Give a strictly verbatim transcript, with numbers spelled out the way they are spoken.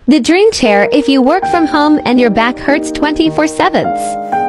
The dream chair if you work from home and your back hurts twenty-four seven.